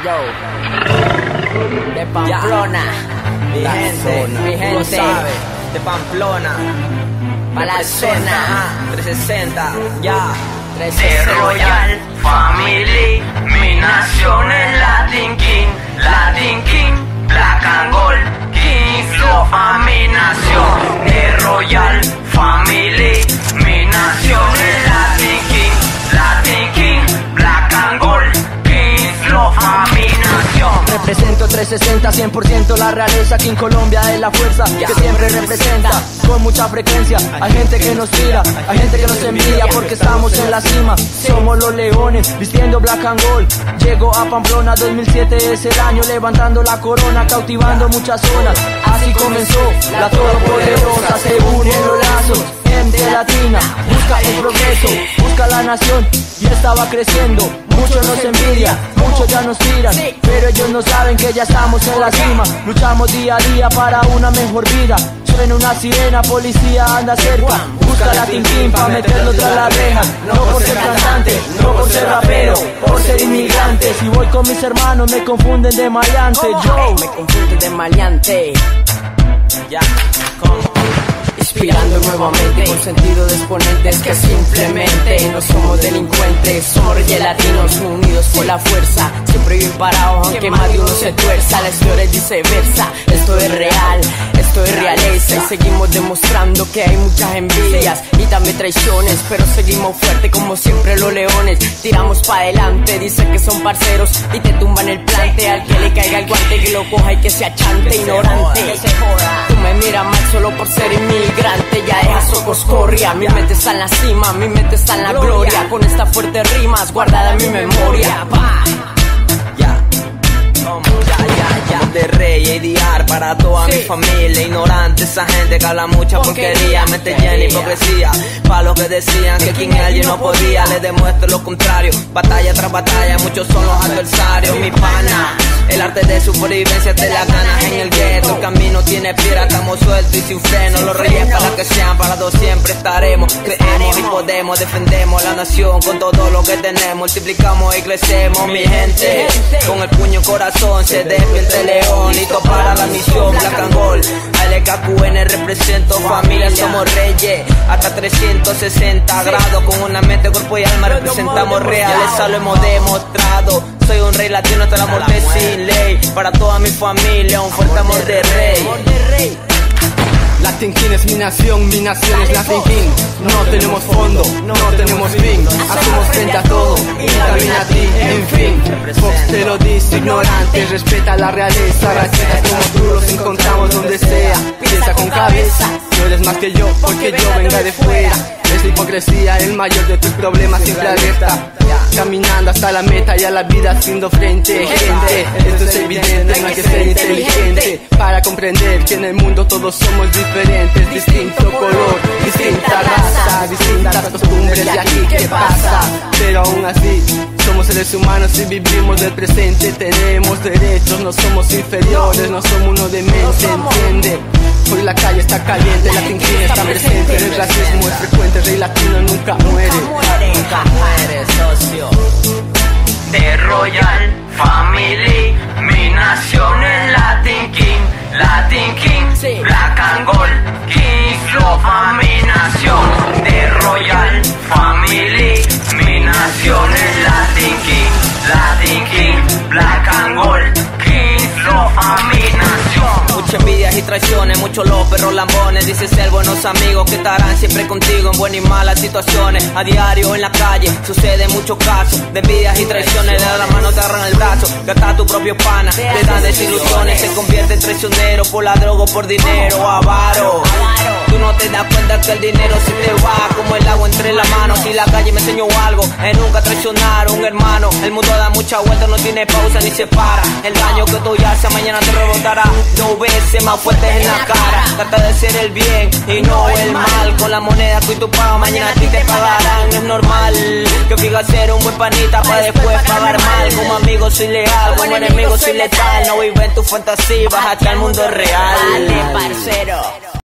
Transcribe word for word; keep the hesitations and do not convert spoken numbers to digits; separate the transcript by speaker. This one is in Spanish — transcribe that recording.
Speaker 1: Yo, de Pamplona,
Speaker 2: mi
Speaker 1: la
Speaker 2: gente,
Speaker 1: zona, mi
Speaker 2: tú lo
Speaker 1: gente,
Speaker 2: sabes, de Pamplona,
Speaker 1: pa' la zona,
Speaker 2: trescientos sesenta, ya.
Speaker 1: trescientos sesenta.
Speaker 3: Royal Family, mi nación es Latin King, Latin King, Black and Gold, King Flow a mi nación. The Royal Family, mi nación es Latin King, Latin King, Black and Gold, King Flow a mi nación.
Speaker 4: Represento trescientos sesenta, cien por ciento la realeza, aquí en Colombia es la fuerza que siempre representa con mucha frecuencia. Hay gente que nos tira, hay gente que nos envidia porque estamos en la cima. Somos los leones, vistiendo black and gold. Llego a Pamplona, dos mil siete es el año, levantando la corona, cautivando muchas zonas. Así comenzó la todopoderosa, se unen los lazos. Gente latina, busca el progreso, busca la nación y esta va creciendo. Muchos nos envidian, muchos ya nos tiran, pero ellos no saben que ya estamos en la cima. Luchamos día a día para una mejor vida. Suena una sirena, policía anda cerca. Busca Latin King pa' meterlo tras la reja. No por ser cantante, no por ser rapero, por ser inmigrante. Si voy con mis hermanos me confunden de maleante. Yo
Speaker 1: me confunden de maleante.
Speaker 2: Ya, como
Speaker 1: Inspirando nuevamente con sentido de exponentes que simplemente no somos delincuentes, somos reyes latinos unidos por la fuerza, siempre bien parados aunque más de uno se tuerza. La historia es viceversa, esto es real, esto es realeza y seguimos demostrando que hay muchas envidias y también traiciones, pero seguimos fuertes como siempre los leones. Tiramos pa' adelante, dicen que son parceros y te tumban el plante. Al que le caiga el guante que lo coja y que se achante, ignorante. Tú me miras mal solo por ser inmigrante, ya dejas ojos corria. Mi mente está en la cima, mi mente está en la gloria, con estas fuertes rimas guardada en mi memoria. Pa.
Speaker 2: Ya, como ya, ya, ya. De rey y diar para toda
Speaker 1: Sí.
Speaker 2: mi familia. Ignorante, esa gente que habla mucha porquería, mente llena de hipocresía. Pa' los que decían que quien alguien no podía, les demuestro lo contrario. Batalla tras batalla, muchos son los adversarios. Mi pana, el arte de supervivencia te las ganas en el gueto. El camino tiene piedra, estamos sueltos y sin freno. Los reyes para que sean parados siempre estaremos. Creemos y podemos, defendemos la nación con todo lo que tenemos. Multiplicamos y crecemos, mi gente. Con el puño en corazón se despierta el león. Listo para la misión, Black and Gold. L K Q N represento familia, somos reyes. Hasta trescientos sesenta grados, con una mente, cuerpo y alma representamos reales, lo hemos demostrado. Soy un rey latino hasta la muerte sin ley. Para toda mi familia, un fuerte amor de rey.
Speaker 4: Latin King es mi nación, mi nación es Latin King. No tenemos fondo, no tenemos fin. Hacemos frente a todo y también a ti, en fin. Fox te lo dice, ignorante, respeta la realeza. Racistas como tú los encontramos donde sea. Piensa con cabeza, no eres más que yo porque yo venga de fuera. Es la hipocresía el mayor de tus problemas, siempre alerta. Caminando hasta la meta y a la vida haciendo frente. Gente, esto es evidente, no hay que ser inteligente para comprender que en el mundo todos somos diferentes. Distinto color, distinta raza, distintas costumbres, y aquí qué pasa. Pero aún así somos seres humanos y vivimos del presente. Tenemos derechos, no somos inferiores, no somos uno de mente, ¿entiende? Hoy la calle está caliente, Latin King está presente. El racismo es frecuente, rey latino nunca muere.
Speaker 1: Nunca muere, socio.
Speaker 3: The Royal Family, mi nación es Latin King, Latin King, Black and Gold, King Flow a mi nación. The Royal Family, mi nación es Latin King, Latin King, Black and Gold, King Flow a mi nación.
Speaker 2: Muchas envidias y traiciones, muchos los perros lambones. Dice ser buenos amigos que estarán siempre contigo en buenas y malas situaciones. A diario en la calle suceden muchos casos de envidias y traiciones. Le dan la mano, te agarran el brazo, gasta tu propio pana, te dan desilusiones. Se convierte en traicionero por la droga o por dinero, avaro. Tú no te das cuenta que el dinero se te va como el agua entre las manos. Si la calle me enseñó algo, es nunca traicionar a un hermano. El mundo da mucha vuelta, no tiene pausa ni se para. El daño que tú ya haces mañana te rebotará dos veces más fuertes en la cara. Trata de ser el bien y no el mal. Con la moneda que tú pagas, mañana a ti te pagarán. Es normal que fijas ser un buen panita para después pagar mal. Como amigo soy leal, como enemigo soy letal. No vive en tu fantasía, bájate al mundo real.
Speaker 1: Dale, parcero.